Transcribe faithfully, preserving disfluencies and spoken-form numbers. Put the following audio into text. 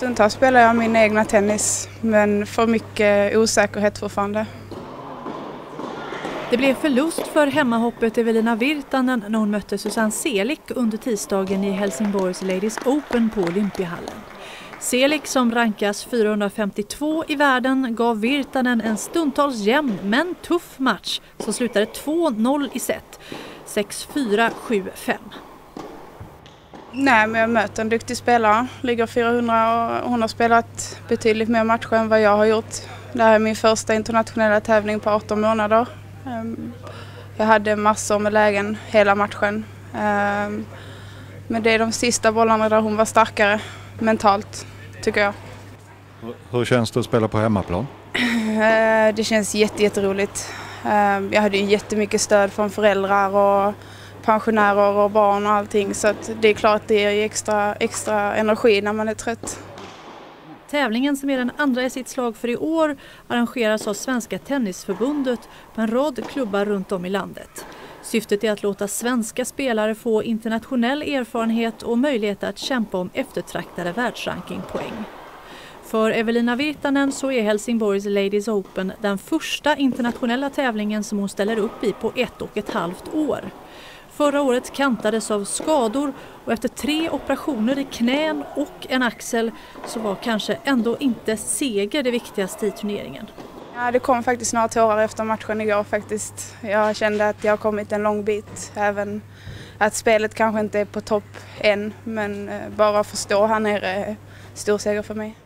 Stundtals spelar jag min egna tennis, men för mycket osäkerhet fortfarande. Det blev förlust för hemmahoppet Evelina Virtanen när hon mötte Susanne Selik under tisdagen i Helsingborgs Ladies Open på Olympiahallen. Selik, som rankas fyrahundrafemtiotvå i världen, gav Virtanen en stundtals jämn men tuff match som slutade två noll i set. sex fyra, sju fem. Nej, men jag möter en duktig spelare. Ligger fyrahundra och hon har spelat betydligt mer matcher än vad jag har gjort. Det här är min första internationella tävling på arton månader. Jag hade massor med lägen hela matchen. Men det är de sista bollarna där hon var starkare mentalt, tycker jag. Hur känns det att spela på hemmaplan? Det känns jätte, jätteroligt. Jag hade ju jättemycket stöd från föräldrar och pensionärer och barn och allting, så att det är klart det ger extra, extra energi när man är trött. Tävlingen, som är den andra i sitt slag för i år, arrangeras av Svenska Tennisförbundet på en rad klubbar runt om i landet. Syftet är att låta svenska spelare få internationell erfarenhet och möjlighet att kämpa om eftertraktade världsrankingpoäng. För Evelina Virtanen så är Helsingborgs Ladies Open den första internationella tävlingen som hon ställer upp i på ett och ett halvt år. Förra året kantades av skador och efter tre operationer i knän och en axel så var kanske ändå inte seger det viktigaste i turneringen. Ja, det kom faktiskt några tårar efter matchen igår faktiskt. Jag kände att jag har kommit en lång bit, även att spelet kanske inte är på topp än, men bara förstå här nere är stor seger för mig.